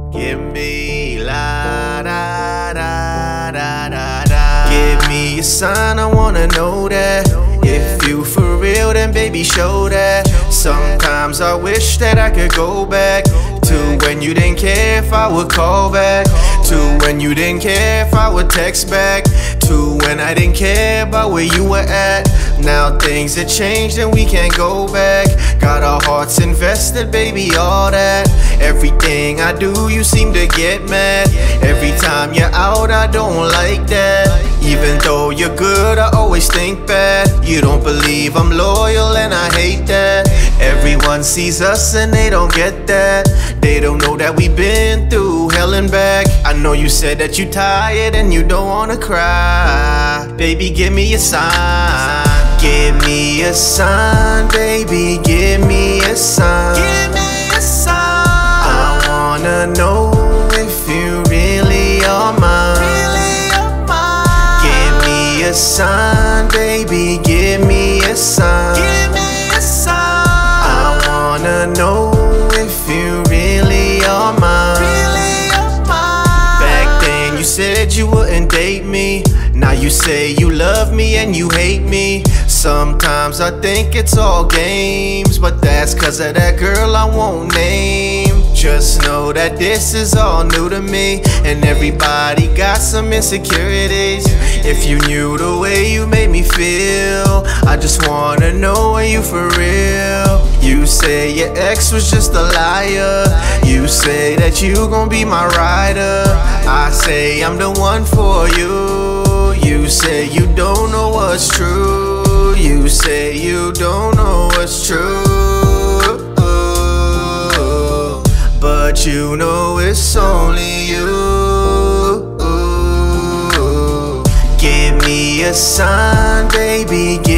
Give me la da da da da da. Give me a sign, I wanna know that. If you for real, then baby show that. Sometimes I wish that I could go back to when you didn't care if I would call back, to when you didn't care if I would text back, to when I didn't care about where you were at. Now things have changed and we can't go back. Got our hearts invested, baby, all that. Everything I do, you seem to get mad. Every time you're out, I don't like that. Even though you're good, I always think bad. You don't believe I'm loyal and I hate that. Everyone sees us and they don't get that. They don't know that we've been through hell and back. I know you said that you tired and you don't wanna cry. Baby, give me a sign. Give me a sign, baby, give me a sign. Give me a sign. I wanna know if you really are mine. Really are mine. Give me a sign, baby, give me a sign. Give me a sign. I wanna know if you really are mine. Really are mine. Back then you said you wouldn't date me. Now you say you love me and you hate me. Sometimes I think it's all games, but that's cause of that girl I won't name. Just know that this is all new to me, and everybody got some insecurities. If you knew the way you made me feel, I just wanna know, are you for real? You say your ex was just a liar. You say that you gon' be my rider. I say I'm the one for you. You say you don't know what's true. You say you don't know what's true, but you know it's only you. Give me a sign, baby.